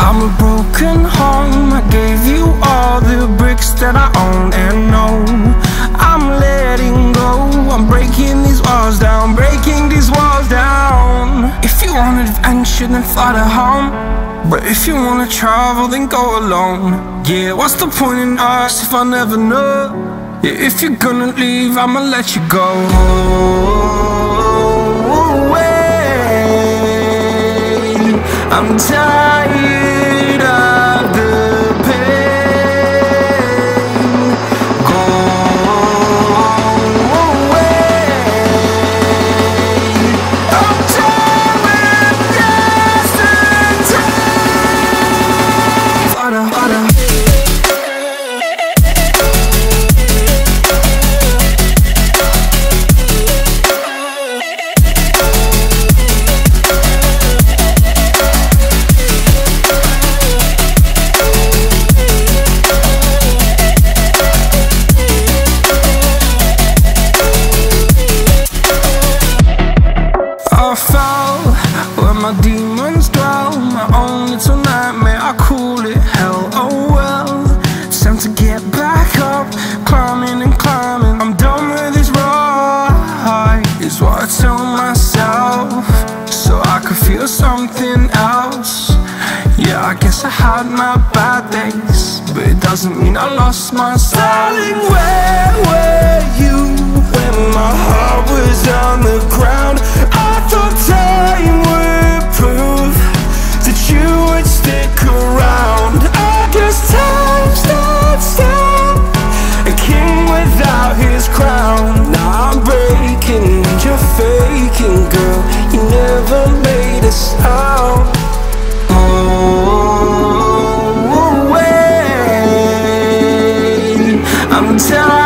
I'm a broken home. I gave you all the bricks that I own and know. I'm letting go. I'm breaking these walls down, breaking these walls down. If you want adventure, then fly to home. But if you wanna travel, then go alone. Yeah, what's the point in us if I never know? Yeah, if you're gonna leave, I'ma let you go. I'm tired of the pain. Go away. I'm tired of yesterday. Fada, fada. I fell where my demons dwell. My own little nightmare, I call it hell. Oh well, it's time to get back up. Climbing and climbing, I'm done with this ride, is what I tell myself, so I could feel something else. Yeah, I guess I had my bad days, but it doesn't mean I lost my style. Darling, where were you when my heart was on the ground? I thought time would prove that you would stick around. I guess time stands still, a king without his crown. Now I'm breaking and you're faking, girl. You never made a sound. Oh, wait, I'm tired.